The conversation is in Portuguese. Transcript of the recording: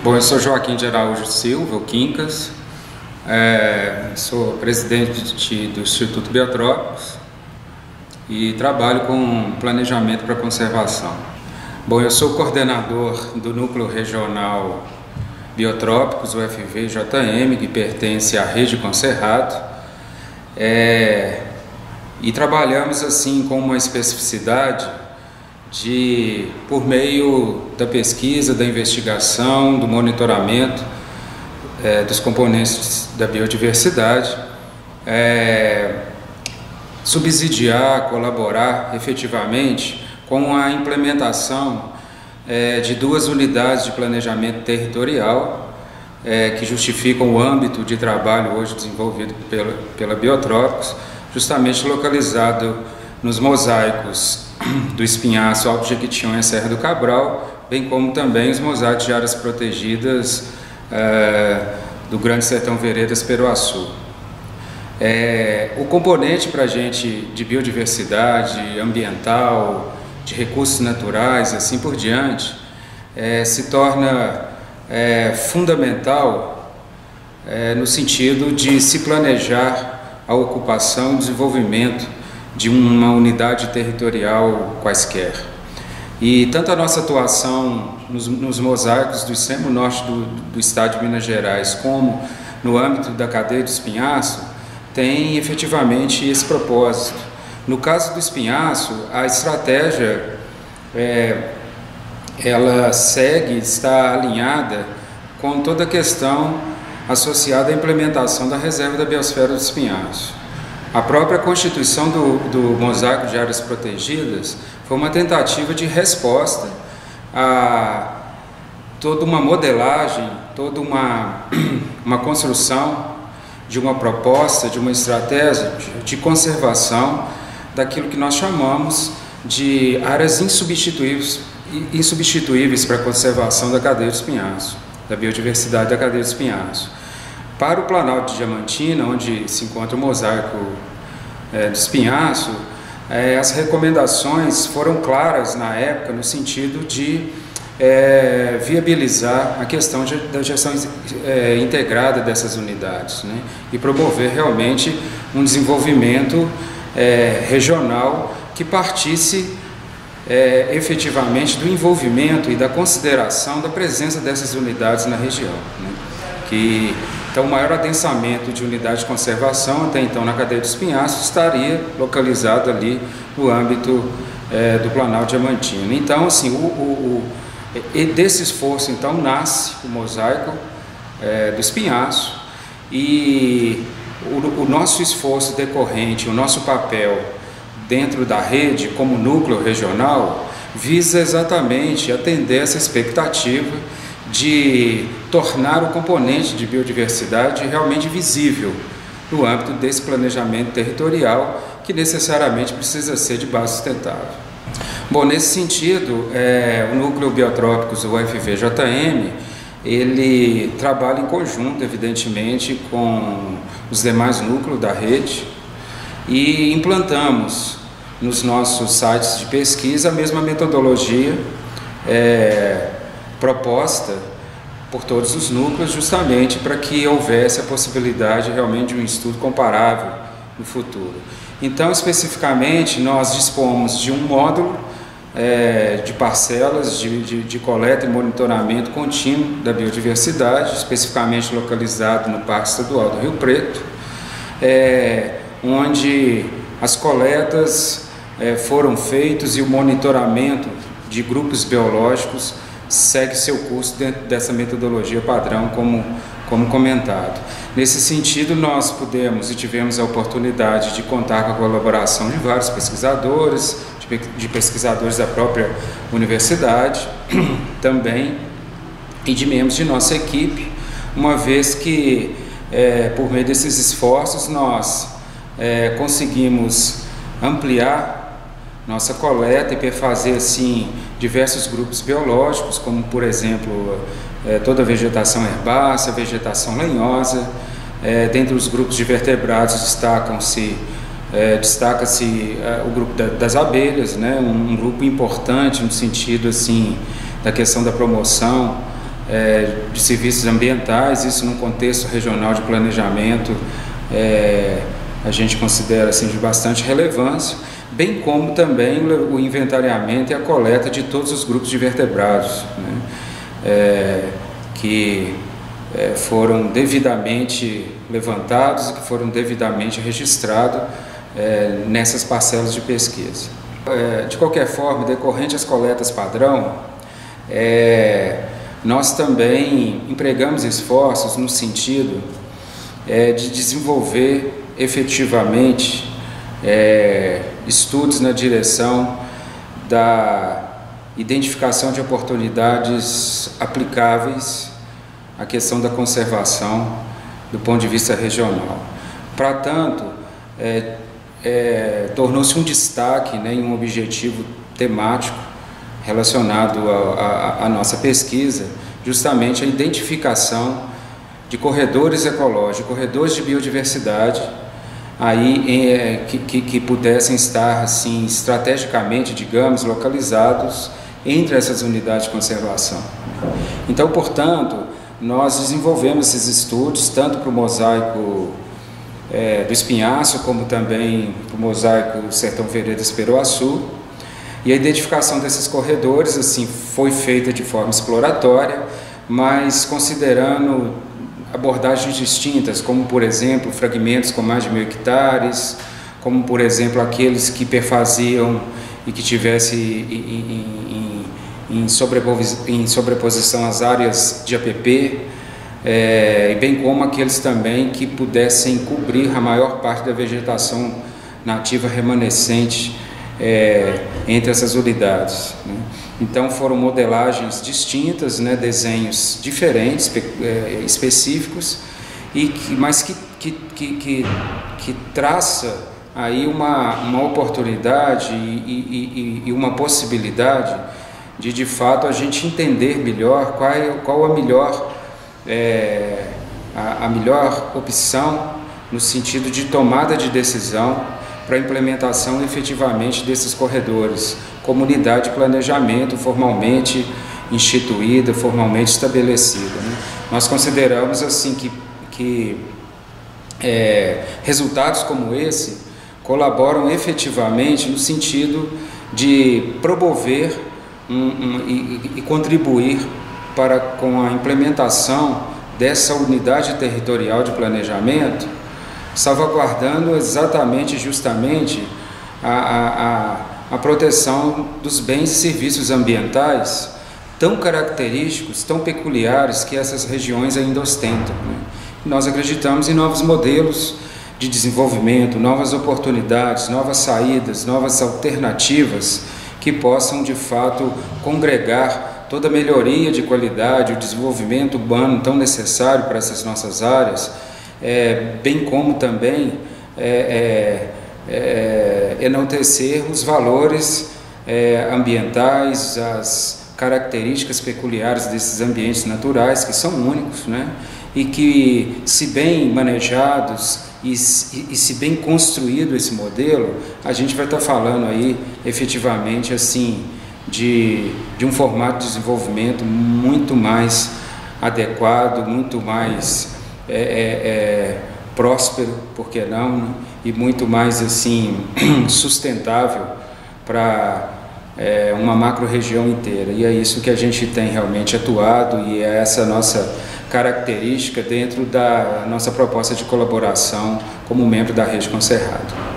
Bom, eu sou Joaquim de Araújo Silva, o Quincas, sou presidente do Instituto Biotrópicos e trabalho com planejamento para conservação. Bom, eu sou coordenador do Núcleo Regional Biotrópicos, o FV-JM, que pertence à Rede Concerrado, e trabalhamos assim com uma especificidade por meio da pesquisa, da investigação, do monitoramento dos componentes da biodiversidade, subsidiar, colaborar efetivamente com a implementação de 2 unidades de planejamento territorial que justificam o âmbito de trabalho hoje desenvolvido pela Biotrópicos, justamente localizado nos mosaicos do Espinhaço, Alto Jequitinhonha e Serra do Cabral, bem como também os mosaicos de áreas protegidas do Grande Sertão Veredas, Peruaçu. O componente para a gente de biodiversidade ambiental, de recursos naturais e assim por diante, se torna fundamental no sentido de se planejar a ocupação e desenvolvimento de uma unidade territorial quaisquer. E tanto a nossa atuação nos mosaicos do extremo norte do estado de Minas Gerais, como no âmbito da cadeia do Espinhaço, tem efetivamente esse propósito. No caso do Espinhaço, a estratégia ela está alinhada com toda a questão associada à implementação da reserva da biosfera do Espinhaço. A própria constituição do mosaico de áreas protegidas foi uma tentativa de resposta a toda uma modelagem, toda uma construção de uma proposta, de uma estratégia de conservação daquilo que nós chamamos de áreas insubstituíveis para a conservação da cadeia do Espinhaço, da biodiversidade da cadeia do Espinhaço. Para o Planalto de Diamantina, onde se encontra o mosaico do Espinhaço, as recomendações foram claras na época no sentido de viabilizar a questão da gestão integrada dessas unidades, né? E promover realmente um desenvolvimento regional que partisse efetivamente do envolvimento e da consideração da presença dessas unidades na região, né? Então, o maior adensamento de unidade de conservação, até então na cadeia do Espinhaço, estaria localizado ali no âmbito do Planalto Diamantina. Então, assim, desse esforço, então, nasce o mosaico do Espinhaço, e o nosso esforço decorrente, o nosso papel dentro da rede como núcleo regional, visa exatamente atender essa expectativa de tornar o componente de biodiversidade realmente visível no âmbito desse planejamento territorial, que necessariamente precisa ser de base sustentável. Bom, nesse sentido, o Núcleo Biotrópicos, o FV-JM, ele trabalha em conjunto, evidentemente, com os demais núcleos da rede, e implantamos nos nossos sites de pesquisa a mesma metodologia proposta por todos os núcleos, justamente para que houvesse a possibilidade realmente de um estudo comparável no futuro. Então, especificamente, nós dispomos de um módulo de parcelas de coleta e monitoramento contínuo da biodiversidade, especificamente localizado no Parque Estadual do Rio Preto, onde as coletas foram feitas e o monitoramento de grupos biológicos segue seu curso dentro dessa metodologia padrão, como comentado. Nesse sentido, nós pudemos e tivemos a oportunidade de contar com a colaboração de vários pesquisadores, de pesquisadores da própria universidade também, e de membros de nossa equipe, uma vez que, por meio desses esforços, nós conseguimos ampliar nossa coleta e perfazer assim diversos grupos biológicos, como por exemplo toda a vegetação herbácea, vegetação lenhosa. Dentre os grupos de vertebrados destaca-se o grupo das abelhas, né? Um grupo importante no sentido assim da questão da promoção de serviços ambientais. Isso num contexto regional de planejamento a gente considera assim, de bastante relevância, bem como também o inventariamento e a coleta de todos os grupos de vertebrados, né, que foram devidamente levantados e que foram devidamente registrados nessas parcelas de pesquisa. De qualquer forma, decorrente às coletas padrão, nós também empregamos esforços no sentido de desenvolver efetivamente estudos na direção da identificação de oportunidades aplicáveis à questão da conservação do ponto de vista regional. Para tanto, tornou-se um destaque, né, e um objetivo temático relacionado à nossa pesquisa, justamente a identificação de corredores ecológicos, corredores de biodiversidade, aí que pudessem estar assim estrategicamente, digamos, localizados entre essas unidades de conservação. Então, portanto, nós desenvolvemos esses estudos tanto para o mosaico do Espinhaço, como também para o mosaico Sertão Veredas Peroaçu, e a identificação desses corredores assim foi feita de forma exploratória, mas considerando abordagens distintas, como por exemplo fragmentos com mais de 1.000 hectares, como por exemplo aqueles que perfaziam e que tivessem em sobreposição às áreas de APP, e bem como aqueles também que pudessem cobrir a maior parte da vegetação nativa remanescente entre essas unidades, né? Então foram modelagens distintas, né, desenhos diferentes, específicos, mas que traça aí uma oportunidade e uma possibilidade de fato a gente entender melhor qual a melhor opção no sentido de tomada de decisão para a implementação efetivamente desses corredores, como unidade de planejamento formalmente instituída, formalmente estabelecida, né? Nós consideramos assim que resultados como esse colaboram efetivamente no sentido de promover e contribuir com a implementação dessa unidade territorial de planejamento, salvaguardando exatamente, justamente, a proteção dos bens e serviços ambientais tão característicos, tão peculiares que essas regiões ainda ostentam, né? Nós acreditamos em novos modelos de desenvolvimento, novas oportunidades, novas saídas, novas alternativas que possam, de fato, congregar toda a melhoria de qualidade, o desenvolvimento urbano tão necessário para essas nossas áreas, bem como também enaltecer os valores ambientais, as características peculiares desses ambientes naturais, que são únicos, né? E que, se bem manejados e se bem construído esse modelo, a gente vai estar falando aí efetivamente assim de um formato de desenvolvimento muito mais adequado, muito mais próspero, por que não, né? E muito mais assim sustentável para uma macro-região inteira. E é isso que a gente tem realmente atuado, e é essa nossa característica dentro da nossa proposta de colaboração como membro da Rede Concerrado.